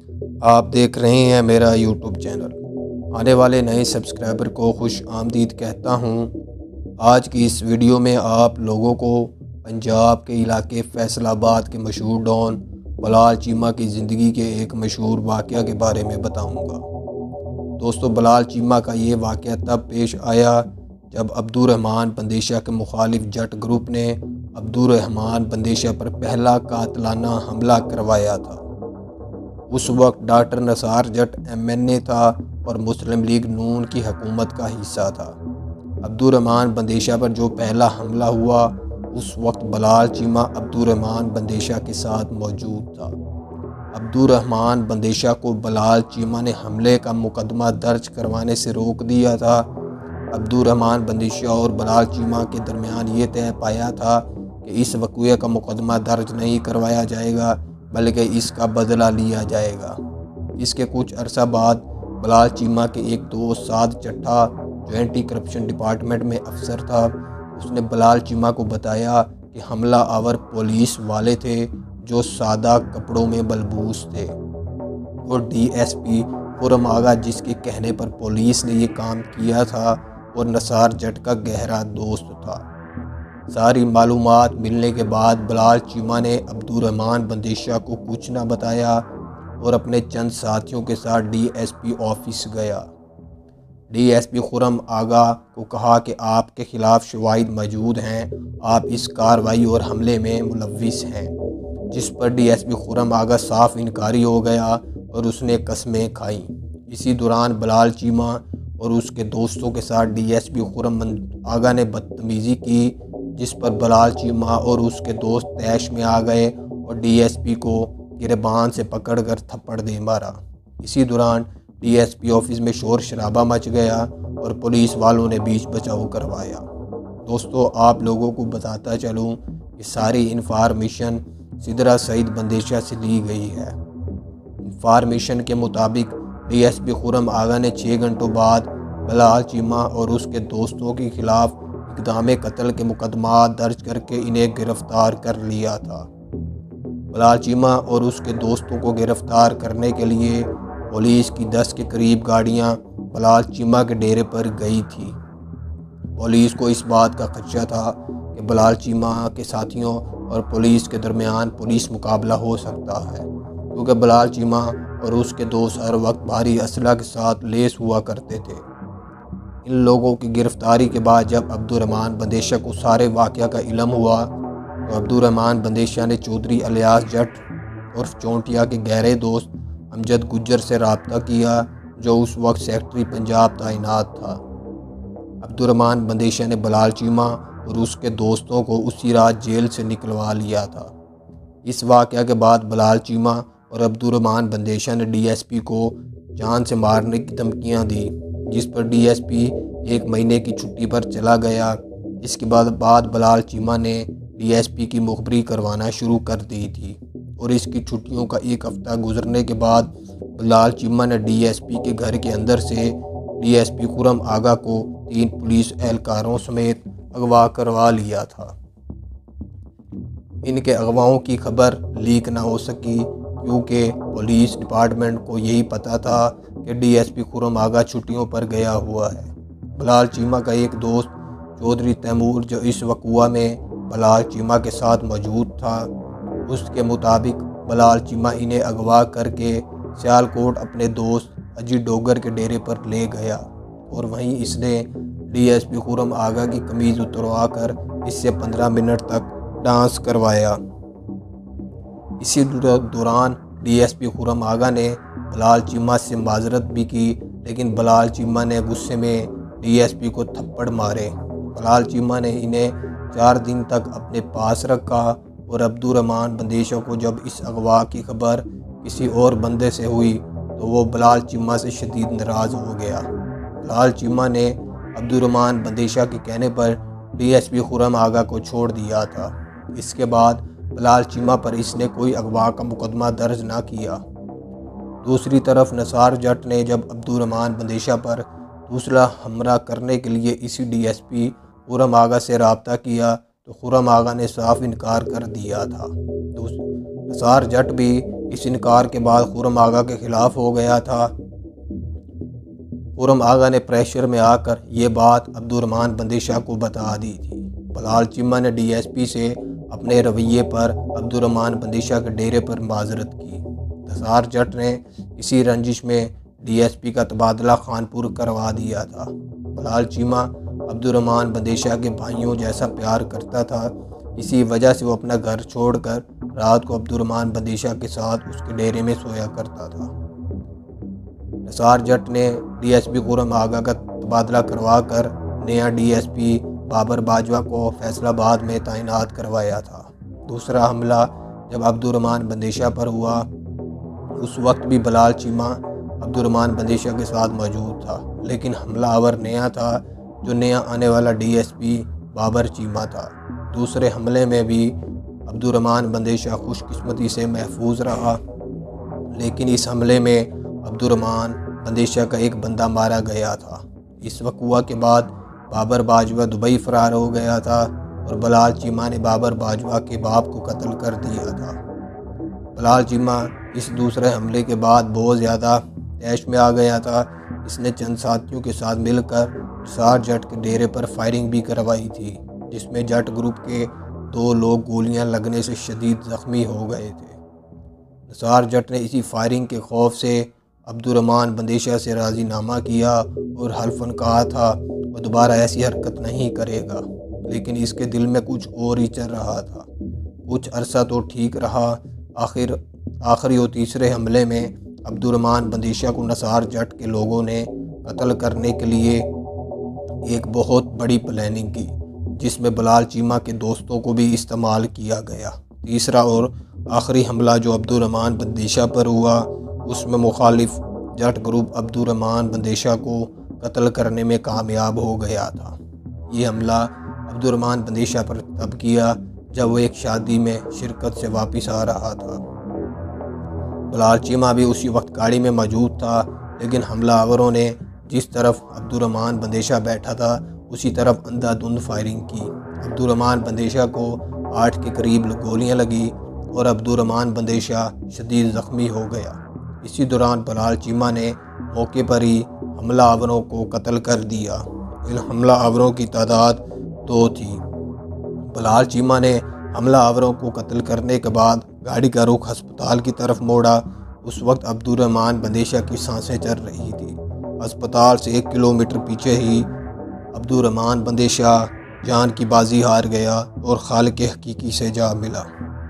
آپ دیکھ رہے ہیں میرا یوٹیوب چینل۔ آنے والے نئے سبسکرائبر کو خوش آمدید کہتا ہوں۔ آج کی اس ویڈیو میں آپ لوگوں کو پنجاب کے علاقے فیصل آباد کے مشہور ڈان بلال چیمہ کی زندگی کے ایک مشہور واقعہ کے بارے میں بتاؤں گا۔ دوستو، بلال چیمہ کا یہ واقعہ تب پیش آیا جب عبدالرحمن بندیشہ کے مخالف جٹ گروپ نے عبدالرحمن بندیشہ پر پہلا قاتلانہ حملہ کروایا تھا۔ اس وقت ڈاکٹر نثار جٹ MNA تھا اور مسلم لیگ نون کی حکومت کا حصہ تھا۔ عبدالرحمن بندیشہ پر جو پہلا حملہ ہوا، اس وقت بلال چیمہ عبدالرحمن بندیشہ کے ساتھ موجود تھا۔ عبدالرحمن بندیشہ کو بلال چیمہ نے حملے کا مقدمہ درج کروانے سے روک دیا تھا۔ عبدالرحمن بندیشہ اور بلال چیمہ کے درمیان یہ طے پایا تھا کہ اس واقعے کا مقدمہ درج نہیں کروایا جائے گا بلکہ اس کا بدلہ لیا جائے گا۔ اس کے کچھ عرصہ بعد بلال چیمہ کے ایک دوست سعد چٹھا، جو اینٹی کرپشن ڈپارٹمنٹ میں افسر تھا، اس نے بلال چیمہ کو بتایا کہ حملہ آور پولیس والے تھے جو سادہ کپڑوں میں ملبوس تھے، اور DSP خرم آغا، جس کے کہنے پر پولیس نے یہ کام کیا تھا، اور نثار جٹ کا گہرا دوست تھا۔ ساری معلومات ملنے کے بعد بلال چیمہ نے عبدالرحمن بندیشہ کو کچھ نہ بتایا اور اپنے چند ساتھیوں کے ساتھ DSP آفس گیا۔ DSP خرم آغا کو کہا کہ آپ کے خلاف شواہد موجود ہیں، آپ اس کارروائی اور حملے میں ملوث ہیں، جس پر DSP خرم آغا صاف انکاری ہو گیا اور اس نے قسمیں کھائیں۔ اسی دوران بلال چیمہ اور اس کے دوستوں کے ساتھ DSP خرم آغا نے بدتمیزی کی، جس پر بلال چیمہ اور اس کے دوست طیش میں آ گئے اور DSP کو گریبان سے پکڑ کر تھپڑ دے مارا۔ اسی دوران DSP آفس میں شور شرابہ مچ گیا اور پولیس والوں نے بیچ بچاؤ کروایا۔ دوستو، آپ لوگوں کو بتاتا چلوں کہ ساری انفارمیشن سدرا سعید بندیشہ سے لی گئی ہے۔ انفارمیشن کے مطابق DSP خرم آغا نے 6 گھنٹوں بعد بلال چیمہ اور اس کے دوستوں کے خلاف اقدام قتل کے مقدمات درج کر کے انہیں گرفتار کر لیا تھا۔ بلال چیمہ اور اس کے دوستوں کو گرفتار کرنے کے لیے پولیس کی 10 کے قریب گاڑیاں بلال چیمہ کے ڈیرے پر گئی تھی۔ پولیس کو اس بات کا خدشہ تھا کہ بلال چیمہ کے ساتھیوں اور پولیس کے درمیان پولیس مقابلہ ہو سکتا ہے، کیونکہ بلال چیمہ اور اس کے دوست ہر وقت بھاری اسلحہ کے ساتھ لیس ہوا کرتے تھے۔ ان لوگوں کی گرفتاری کے بعد جب عبدالرحمن بندیشہ کو سارے واقعہ کا علم ہوا تو عبدالرحمن بندیشہ نے چودھری الیاس جٹ عرف چونٹیا کے گہرے دوست امجد گجر سے رابطہ کیا، جو اس وقت سیکرٹری پنجاب تعینات تھا۔ عبدالرحمن بندیشہ نے بلال چیمہ اور اس کے دوستوں کو اسی رات جیل سے نکلوا لیا تھا۔ اس واقعہ کے بعد بلال چیمہ اور عبدالرحمن بندیشہ نے DSP کو جان سے مارنے کی دھمکیاں دی، جس پر DSP 1 مہینے کی چھٹی پر چلا گیا۔ اس کے بعد بلال چیمہ نے DSP کی مخبری کروانا شروع کر دی تھی، اور اس کی چھٹیوں کا 1 ہفتہ گزرنے کے بعد بلال چیمہ نے DSP کے گھر کے اندر سے DSP خرم آغا کو 3 پولیس اہلکاروں سمیت اغوا کروا لیا تھا۔ ان کے اغواؤں کی خبر لیک نہ ہو سکی، کیونکہ پولیس ڈپارٹمنٹ کو یہی پتہ تھا کہ DSP خرم آغا چھٹیوں پر گیا ہوا ہے۔ بلال چیمہ کا ایک دوست چودھری تیمور، جو اس واقعہ میں بلال چیمہ کے ساتھ موجود تھا، اس کے مطابق بلال چیمہ انہیں اغوا کر کے سیالکوٹ اپنے دوست اجی ڈوگر کے ڈیرے پر لے گیا، اور وہیں اس نے DSP خرم آغا کی قمیض اتروا کر اس سے 15 منٹ تک ڈانس کروایا۔ اسی دوران DSP خرم آغا نے بلال چیمہ سے معذرت بھی کی، لیکن بلال چیمہ نے غصے میں DSP کو تھپڑ مارے۔ بلال چیمہ نے انہیں 4 دن تک اپنے پاس رکھا، اور عبدالرحمن بندیشہ کو جب اس اغوا کی خبر کسی اور بندے سے ہوئی تو وہ بلال چیمہ سے شدید ناراض ہو گیا۔ بلال چیمہ نے عبدالرحمن بندیشہ کے کہنے پر DSP خرم آغا کو چھوڑ دیا تھا۔ اس کے بعد بلال چیمہ پر اس نے کوئی اغوا کا مقدمہ درج نہ کیا۔ دوسری طرف نثار جٹ نے جب عبدالرحمن بندیشہ پر دوسرا حملہ کرنے کے لیے اسی DSP خرم آغا سے رابطہ کیا تو خرم آغا نے صاف انکار کر دیا تھا۔ نثار جٹ بھی اس انکار کے بعد خرم آغا کے خلاف ہو گیا تھا۔ خرم آغا نے پریشر میں آ کر یہ بات عبدالرحمن بندے شاہ کو بتا دی تھی۔ بلال چیمہ نے ڈی ایس پی سے اپنے رویے پر عبدالرحمن بندے شاہ کے ڈیرے پر معذرت کی۔ نثار جٹ نے اسی رنجش میں ڈی ایس پی کا تبادلہ خانپور کروا دیا تھا۔ بلال چیمہ عبدالرحمن بندے شاہ کے بھائیوں جیسا پیار کرتا تھا، اسی وجہ سے وہ اپنا گھر چھوڑ کر رات کو عبدالرحمن بندے شاہ کے ساتھ اس کے ڈیرے میں سویا کرتا تھا۔ نثار جٹ نے ڈی ایس پی خرم آغا کا تبادلہ کروا کر نیا D S P Babar Bajwa کو فیصل آباد میں تعینات کروایا تھا۔ دوسرا حملہ جب عبدالرحمن بندے شاہ پر ہوا، اس وقت بھی بلال چیمہ عبدالرحمن بندے شاہ کے ساتھ موجود تھا، لیکن حملہ آور نیا تھا، جو نیا آنے والا D S P Babar Cheema تھا۔ دوسرے حملے میں بھی عبدالرحمن بندے شاہ خوش قسمتی سے محفوظ رہا، لیکن اس حملے میں عبدالرحمن بندے شاہ کا ایک بندہ مارا گیا تھا۔ اس وقوع کے بعد بابر باجوہ دبئی فرار ہو گیا تھا اور بلال چیمہ نے بابر باجوہ کے باپ کو قتل کر دیا تھا۔ بلال چیمہ اس دوسرے حملے کے بعد بہت زیادہ طیش میں آ گیا تھا۔ اس نے چند ساتھیوں کے ساتھ مل کر نثار جٹ کے ڈیرے پر فائرنگ بھی کروائی تھی، جس میں جٹ گروپ کے 2 لوگ گولیاں لگنے سے شدید زخمی ہو گئے تھے۔ نثار جٹ نے اسی فائرنگ کے خوف سے عبدالرحمن بندے شاہ سے راضی نامہ کیا اور حلفاً کہا تھا وہ دوبارہ ایسی حرکت نہیں کرے گا، لیکن اس کے دل میں کچھ اور ہی چل رہا تھا۔ کچھ عرصہ تو ٹھیک رہا، آخری اور تیسرے حملے میں عبدالرحمن بندے شاہ کو نثار جٹ کے لوگوں نے قتل کرنے کے لیے ایک بہت بڑی پلاننگ کی، جس میں بلال چیمہ کے دوستوں کو بھی استعمال کیا گیا۔ تیسرا اور آخری حملہ جو عبدالرحمن بندے شاہ پر ہوا، اس میں مخالف جٹ گروپ عبدالرحمن بندے شاہ کو قتل کرنے میں کامیاب ہو گیا تھا۔ یہ حملہ عبدالرحمن بندے شاہ پر تب کیا جب وہ ایک شادی میں شرکت سے واپس آ رہا تھا۔ بلال چیمہ بھی اسی وقت گاڑی میں موجود تھا، لیکن حملہ آوروں نے جس طرف عبدالرحمن بندے شاہ بیٹھا تھا اسی طرف اندھا دھند فائرنگ کی۔ عبدالرحمن بندے شاہ کو 8 کے قریب گولیاں لگی اور عبدالرحمن بندے شاہ شدید زخمی ہو گیا۔ اسی دوران بلال چیمہ نے موقع پر ہی حملہ آوروں کو قتل کر دیا۔ ان حملہ آوروں کی تعداد 2 تھی۔ بلال چیمہ نے حملہ آوروں کو قتل کرنے کے بعد گاڑی کا رخ ہسپتال کی طرف موڑا۔ اس وقت عبدالرحمن بندے شاہ کی سانسیں چل رہی تھی۔ ہسپتال سے 1 کلومیٹر پیچھے ہی عبدالرحمن بندے شاہ جان کی بازی ہار گیا اور خالق حقیقی سے جا ملا۔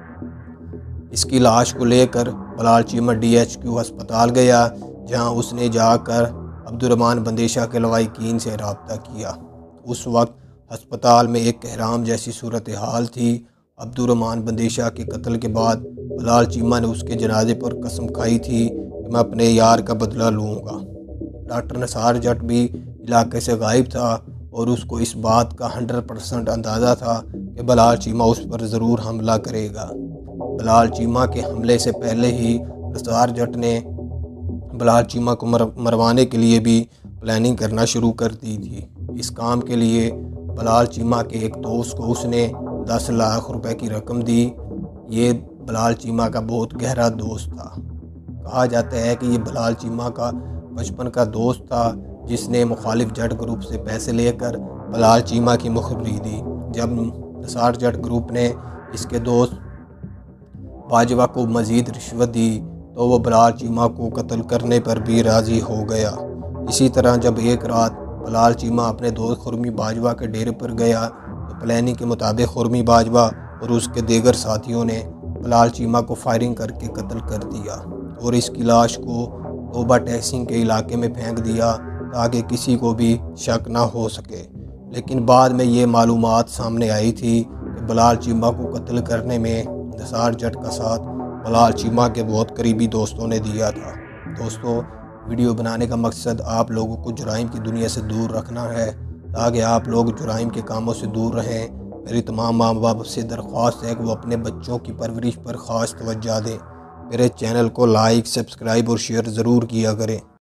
اس کی لاش کو لے کر Bilal Cheema D H Q ہسپتال گیا، جہاں اس نے جا کر عبدالرحمن بندے شاہ کے لواحقین سے رابطہ کیا۔ اس وقت ہسپتال میں ایک احرام جیسی صورتحال تھی۔ عبدالرحمن بندے شاہ کے قتل کے بعد بلال چیمہ نے اس کے جنازے پر قسم کھائی تھی کہ میں اپنے یار کا بدلہ لوں گا۔ ڈاکٹر نثار جٹ بھی علاقے سے غائب تھا اور اس کو اس بات کا 100% اندازہ تھا کہ بلال چیمہ اس پر ضرور حملہ کرے گا۔ بلال چیمہ کے حملے سے پہلے ہی نثار جٹ نے بلال چیمہ کو مروانے کے لیے بھی پلاننگ کرنا شروع کر دی تھی۔ اس کام کے لیے بلال چیمہ کے ایک دوست کو اس نے 10 لاکھ روپے کی رقم دی۔ یہ بلال چیمہ کا بہت گہرا دوست تھا۔ کہا جاتا ہے کہ یہ بلال چیمہ کا بچپن کا دوست تھا، جس نے مخالف جٹ گروپ سے پیسے لے کر بلال چیمہ کی مخبری دی۔ جب نثار جٹ گروپ نے اس کے دوست باجوہ کو مزید رشوت دی تو وہ بلال چیمہ کو قتل کرنے پر بھی راضی ہو گیا۔ اسی طرح جب ایک رات بلال چیمہ اپنے دوست خرمی باجوہ کے ڈیرے پر گیا تو پلاننگ کے مطابق خرمی باجوہ اور اس کے دیگر ساتھیوں نے بلال چیمہ کو فائرنگ کر کے قتل کر دیا اور اس کی لاش کو توبہ تحسین کے علاقے میں پھینک دیا تاکہ کسی کو بھی شک نہ ہو سکے۔ لیکن بعد میں یہ معلومات سامنے آئی تھی کہ بلال چیمہ کو قتل کرنے میں نثار جٹ کا ساتھ بلال چیمہ کے بہت قریبی دوستوں نے دیا تھا۔ دوستو، ویڈیو بنانے کا مقصد آپ لوگوں کو جرائم کی دنیا سے دور رکھنا ہے تاکہ آپ لوگ جرائم کے کاموں سے دور رہیں۔ میری تمام ماں باپ سے درخواست ہے کہ وہ اپنے بچوں کی پرورش پر خاص توجہ دیں۔ میرے چینل کو لائک، سبسکرائب اور شیئر ضرور کیا کریں۔